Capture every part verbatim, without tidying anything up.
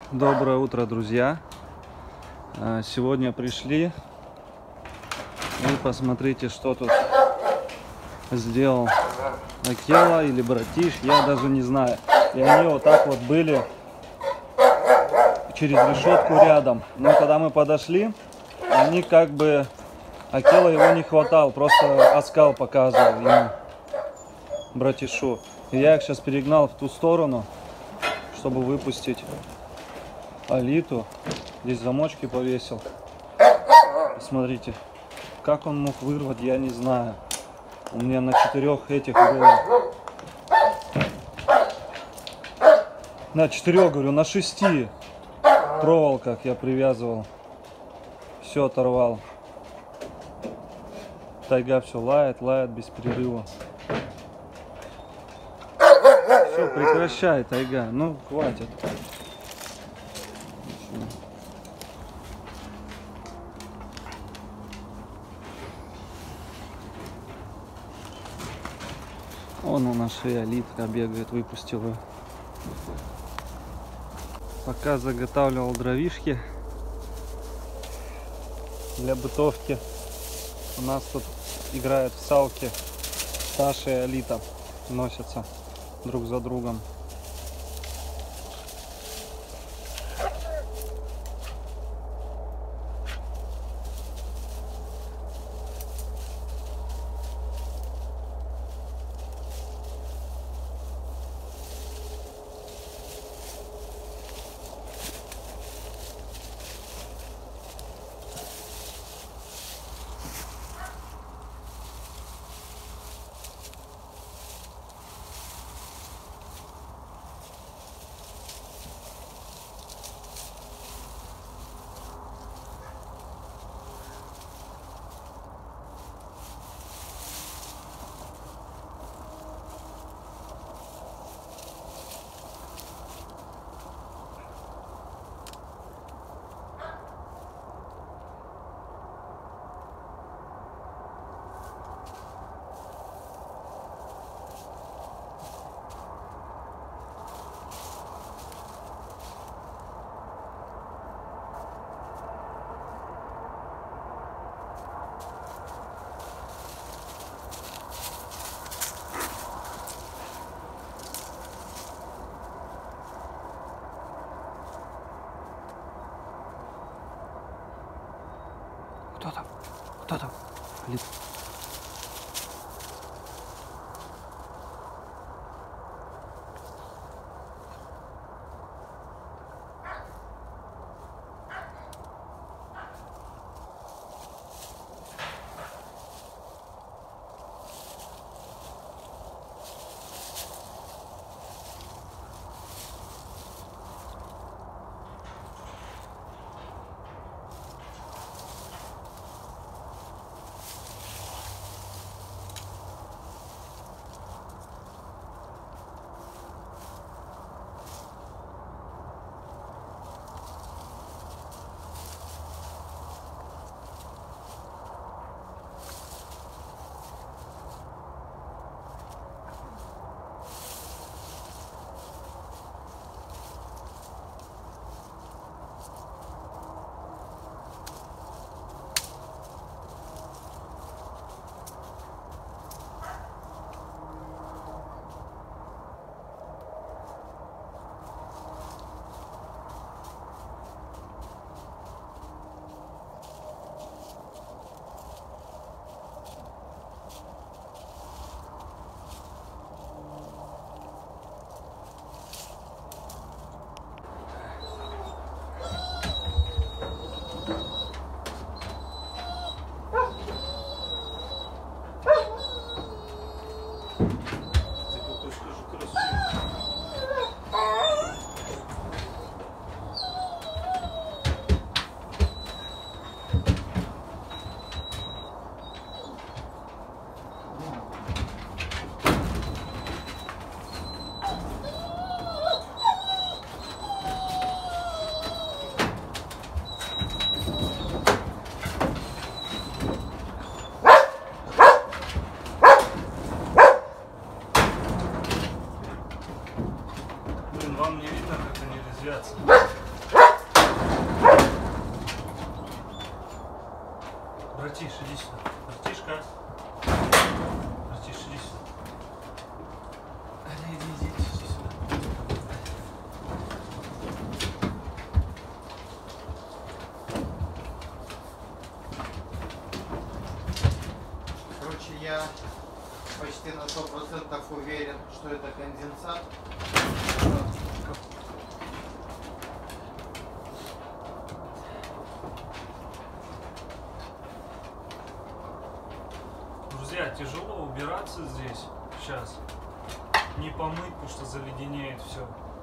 Доброе утро, друзья! Сегодня пришли и посмотрите, что тут сделал Акела или братиш, я даже не знаю. И они вот так вот были через решетку рядом. Но когда мы подошли, они как бы... Акела его не хватал, просто оскал показывал ему, братишу. И я их сейчас перегнал в ту сторону, чтобы выпустить Алиту. Здесь замочки повесил. Смотрите, как он мог вырвать, я не знаю. У меня на четырех этих было. На четырех, говорю, на шести проволоках я привязывал. Все оторвал. Тайга все лает, лает без перерыва. Все, прекращай, тайга. Ну, хватит. Вон у нас и Алитка бегает, выпустил ее. Пока заготавливал дровишки для бытовки, у нас тут играют в салки Саша и Алита, носятся друг за другом. Кто там? Кто там? Алита. Братиш, иди сюда. Братишка. Братиш, иди сюда. Иди, иди, иди, иди сюда. Короче, я почти на сто процентов уверен, что это конденсат. Друзья, тяжело убираться здесь сейчас. Не помыть, потому что заледенеет все.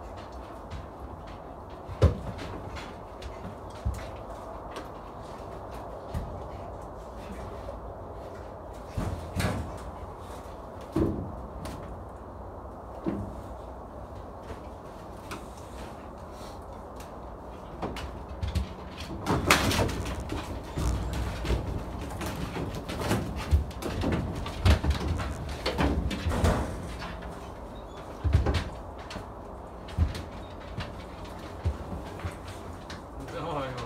Давай его.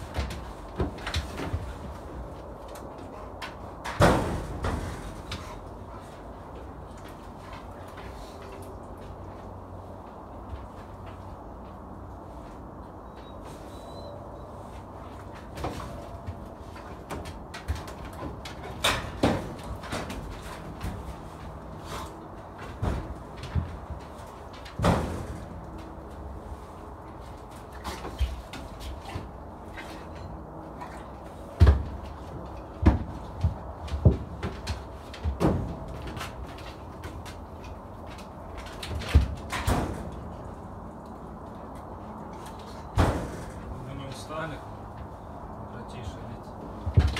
Вы не устали? Братиша, ведь.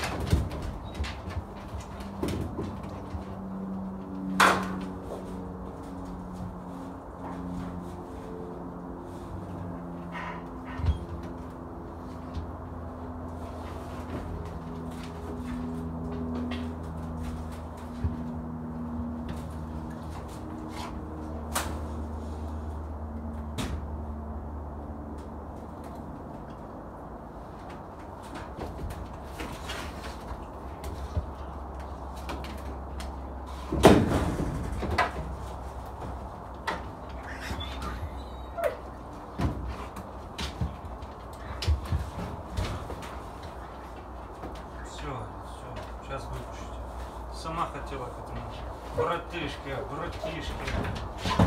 Все, все, сейчас выпущите. Сама хотела к этому. Братишки, братишки.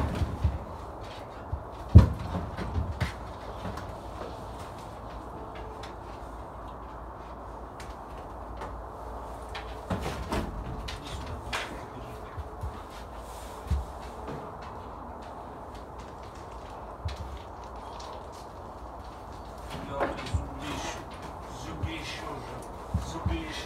Зубище, зубище уже, зубище.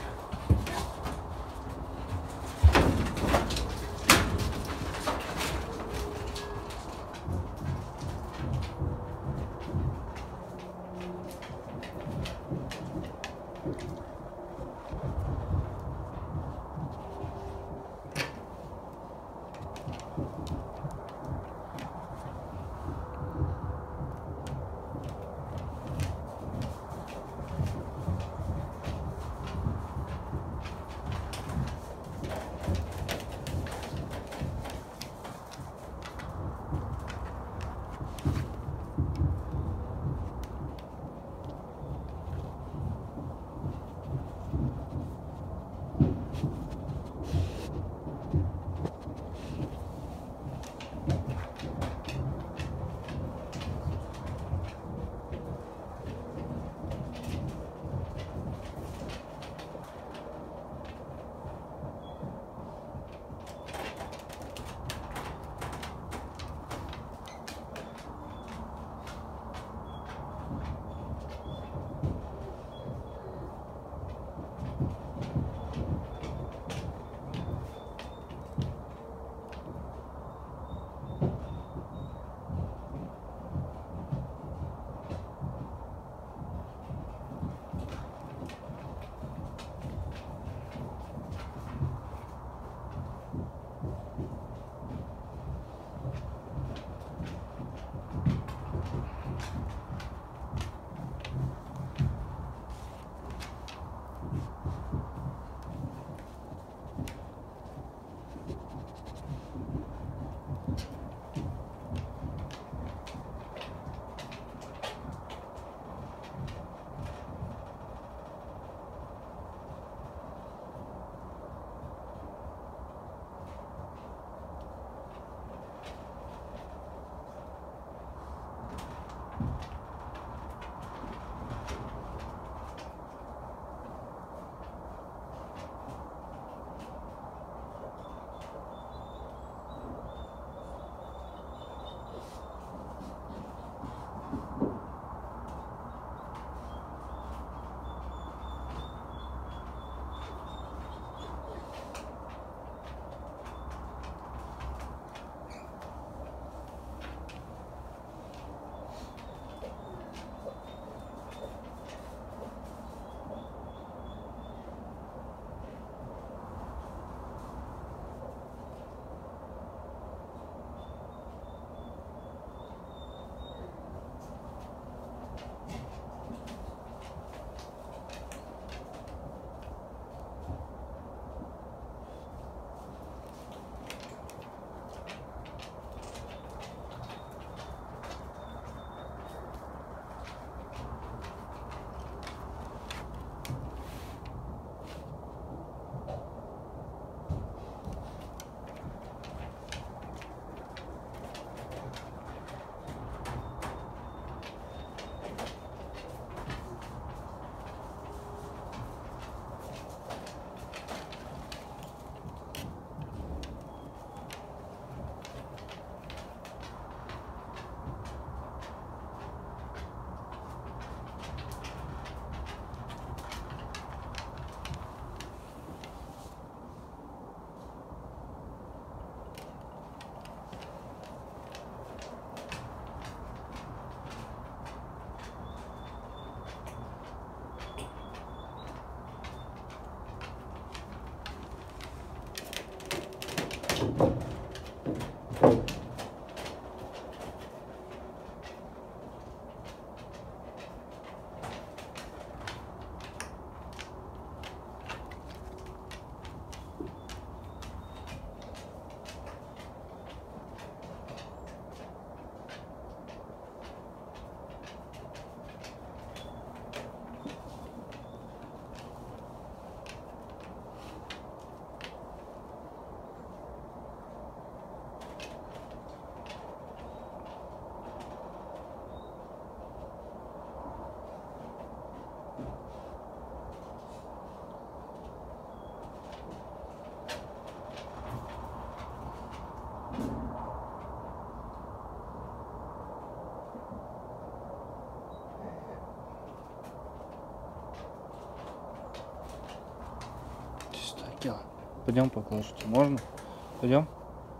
Акела, пойдем поглажу тебя. Можно? Пойдем?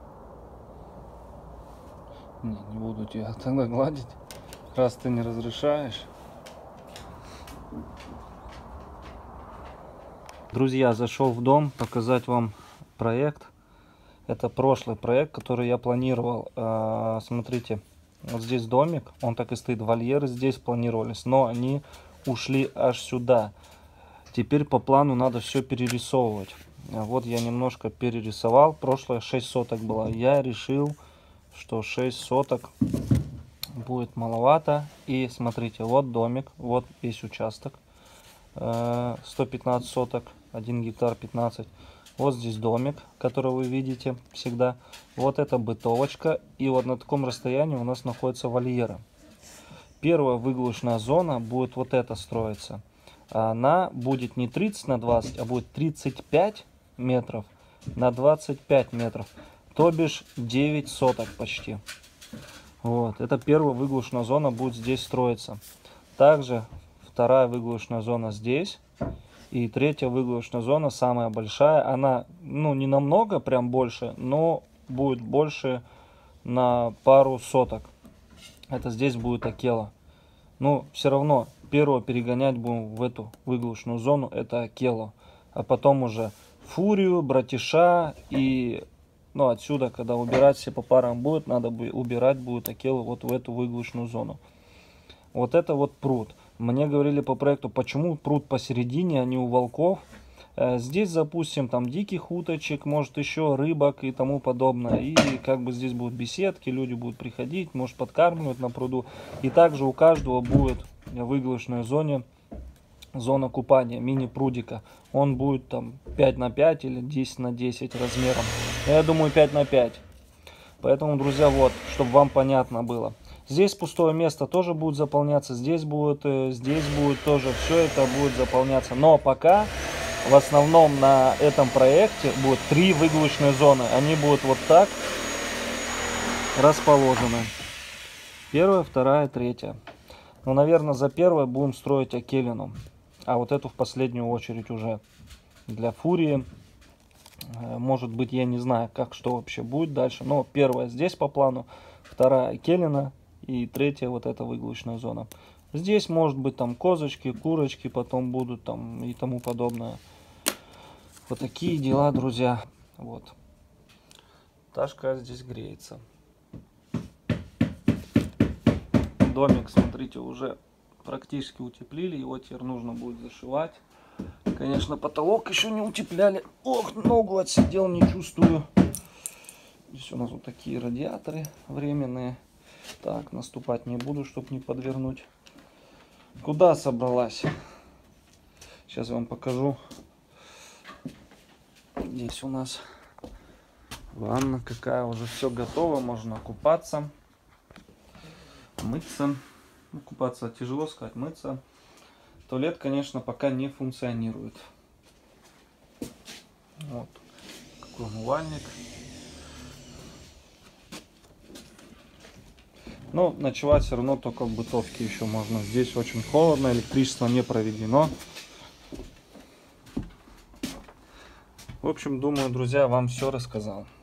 Не, не буду тебя тогда гладить, раз ты не разрешаешь. Друзья, зашел в дом показать вам проект. Это прошлый проект, который я планировал. Смотрите, вот здесь домик, он так и стоит, вольеры здесь планировались, но они ушли аж сюда. Теперь по плану надо все перерисовывать. Вот я немножко перерисовал. Прошлое шесть соток было. Я решил, что шесть соток будет маловато. И смотрите, вот домик, вот весь участок. сто пятнадцать соток, один гектар пятнадцать. Вот здесь домик, который вы видите всегда. Вот это бытовочка. И вот на таком расстоянии у нас находится вольера. Первая выгрузочная зона будет вот эта строиться. Она будет не тридцать на двадцать, а будет тридцать пять метров на двадцать пять метров. То бишь девять соток почти. Вот. Это первая выгрузочная зона будет здесь строиться. Также вторая выгрузочная зона здесь. И третья выгрузочная зона, самая большая. Она, ну, не намного прям больше, но будет больше на пару соток. Это здесь будет Акела. Но все равно первого перегонять будем в эту выгрузочную зону. Это Акелу. А потом уже Фурию, Братиша. И ну, отсюда, когда убирать все по парам будет, надо будет убирать будет Акелу вот в эту выгрузочную зону. Вот это вот пруд. Мне говорили по проекту, почему пруд посередине, а не у волков. Здесь запустим там диких уточек, может еще рыбок и тому подобное. И как бы здесь будут беседки, люди будут приходить, может подкармливать на пруду. И также у каждого будет в выгрузочной зоне зона купания, мини-прудика. Он будет там пять на пять или десять на десять размером. Я думаю пять на пять. Поэтому, друзья, вот, чтобы вам понятно было. Здесь пустое место тоже будет заполняться, здесь будет, здесь будет тоже, все это будет заполняться. Но пока в основном на этом проекте будет три выгрузочные зоны. Они будут вот так расположены. Первая, вторая, третья. Ну, наверное, за первой будем строить Акелину. А вот эту в последнюю очередь уже для Фурии. Может быть, я не знаю, как что вообще будет дальше. Но первая здесь по плану, вторая Акелина. И третья вот эта выгрузочная зона. Здесь может быть там козочки, курочки потом будут там и тому подобное. Вот такие дела, друзья. Вот. Ташка здесь греется. Домик, смотрите, уже практически утеплили. Его теперь нужно будет зашивать. Конечно, потолок еще не утепляли. Ох, ногу отсидел, не чувствую. Здесь у нас вот такие радиаторы временные. Так, наступать не буду, чтобы не подвернуть. Куда собралась? Сейчас я вам покажу. Здесь у нас ванна какая, уже все готово, можно купаться, мыться. Ну, купаться тяжело сказать, мыться. Туалет, конечно, пока не функционирует. Вот какой умывальник. Но ночевать все равно только в бытовке еще можно. Здесь очень холодно, электричество не проведено. В общем, думаю, друзья, вам все рассказал.